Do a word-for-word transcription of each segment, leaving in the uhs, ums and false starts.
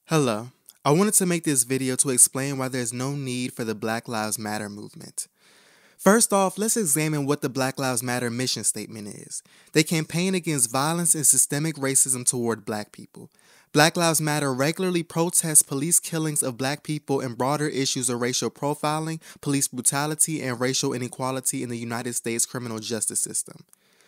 Hello. I wanted to make this video to explain why there's no need for the Black Lives Matter movement. First off, let's examine what the Black Lives Matter mission statement is. They campaign against violence and systemic racism toward black people. Black Lives Matter regularly protests police killings of black people and broader issues of racial profiling, police brutality, and racial inequality in the United States criminal justice system.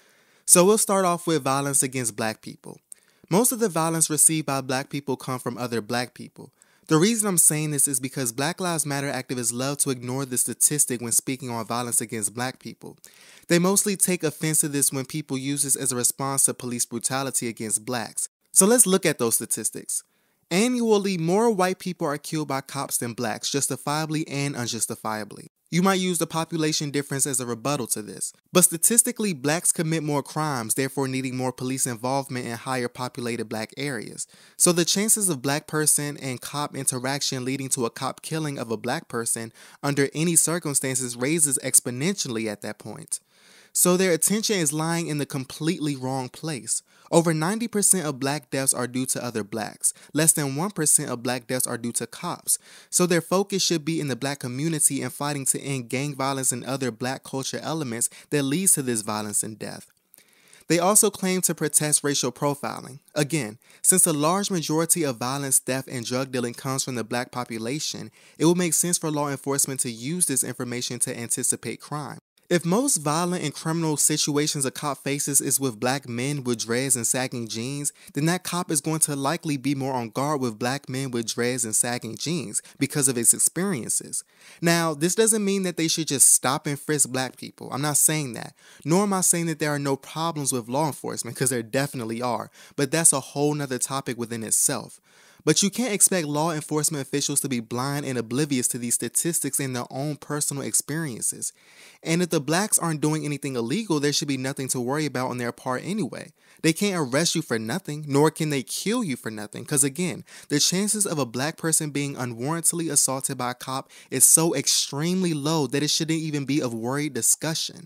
So we'll start off with violence against black people. Most of the violence received by black people come from other black people. The reason I'm saying this is because Black Lives Matter activists love to ignore this statistic when speaking on violence against black people. They mostly take offense to this when people use this as a response to police brutality against blacks. So let's look at those statistics. Annually, more white people are killed by cops than blacks, justifiably and unjustifiably. You might use the population difference as a rebuttal to this. But statistically, blacks commit more crimes, therefore needing more police involvement in higher populated black areas. So the chances of black person and cop interaction leading to a cop killing of a black person under any circumstances raises exponentially at that point. So their attention is lying in the completely wrong place. Over ninety percent of black deaths are due to other blacks. Less than one percent of black deaths are due to cops. So their focus should be in the black community and fighting to end gang violence and other black culture elements that leads to this violence and death. They also claim to protest racial profiling. Again, since a large majority of violence, theft, and drug dealing comes from the black population, it would make sense for law enforcement to use this information to anticipate crime. If most violent and criminal situations a cop faces is with black men with dreads and sagging jeans, then that cop is going to likely be more on guard with black men with dreads and sagging jeans because of his experiences. Now, this doesn't mean that they should just stop and frisk black people. I'm not saying that. Nor am I saying that there are no problems with law enforcement, because there definitely are. But that's a whole nother topic within itself. But you can't expect law enforcement officials to be blind and oblivious to these statistics and their own personal experiences. And if the blacks aren't doing anything illegal, there should be nothing to worry about on their part anyway. They can't arrest you for nothing, nor can they kill you for nothing, because again, the chances of a black person being unwarrantedly assaulted by a cop is so extremely low that it shouldn't even be of worried discussion.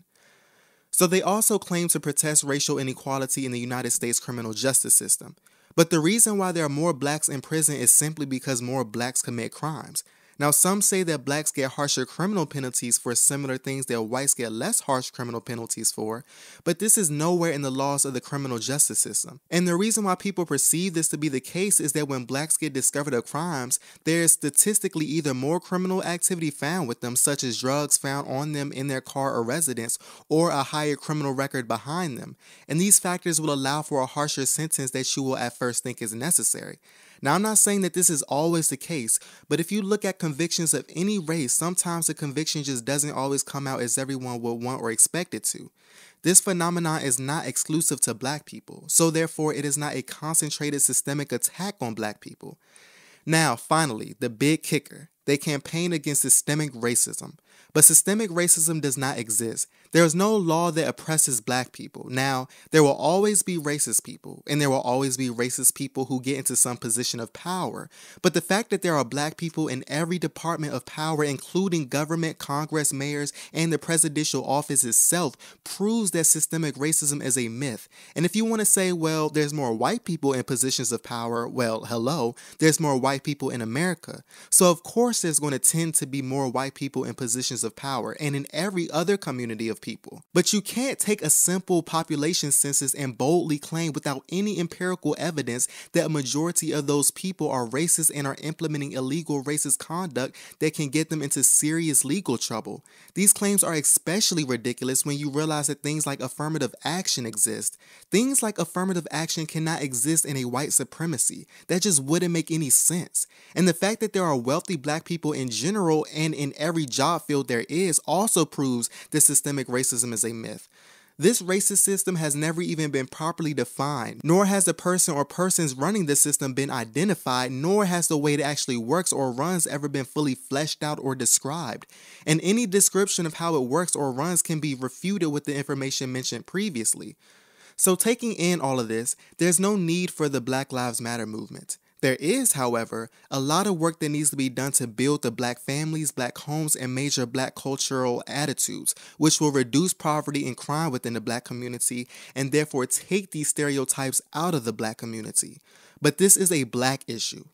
So they also claim to protest racial inequality in the United States criminal justice system. But the reason why there are more blacks in prison is simply because more blacks commit crimes. Now, some say that blacks get harsher criminal penalties for similar things that whites get less harsh criminal penalties for, but this is nowhere in the laws of the criminal justice system. And the reason why people perceive this to be the case is that when blacks get discovered of crimes, there is statistically either more criminal activity found with them, such as drugs found on them in their car or residence, or a higher criminal record behind them. And these factors will allow for a harsher sentence that you will at first think is necessary. Now, I'm not saying that this is always the case, but if you look at convictions of any race, sometimes the conviction just doesn't always come out as everyone would want or expect it to. This phenomenon is not exclusive to black people, so therefore it is not a concentrated systemic attack on black people. Now, finally, the big kicker. They campaign against systemic racism. But systemic racism does not exist. There is no law that oppresses black people. Now, there will always be racist people, and there will always be racist people who get into some position of power. But the fact that there are black people in every department of power, including government, Congress, mayors, and the presidential office itself, proves that systemic racism is a myth. And if you want to say, well, there's more white people in positions of power, well, hello, there's more white people in America. So of course there's going to tend to be more white people in positions of power and in every other community of people. But you can't take a simple population census and boldly claim without any empirical evidence that a majority of those people are racist and are implementing illegal racist conduct that can get them into serious legal trouble. These claims are especially ridiculous when you realize that things like affirmative action exist. Things like affirmative action cannot exist in a white supremacy. That just wouldn't make any sense. And the fact that there are wealthy black people in general and in every job field there is also proves that systemic racism is a myth. This racist system has never even been properly defined, nor has the person or persons running the system been identified, nor has the way it actually works or runs ever been fully fleshed out or described. And any description of how it works or runs can be refuted with the information mentioned previously. So taking in all of this, there's no need for the Black Lives Matter movement. There is, however, a lot of work that needs to be done to build the black families, black homes, and major black cultural attitudes, which will reduce poverty and crime within the black community and therefore take these stereotypes out of the black community. But this is a black issue.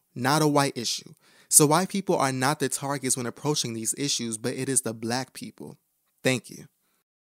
not a white issue. So white people are not the targets when approaching these issues, but it is the black people. Thank you.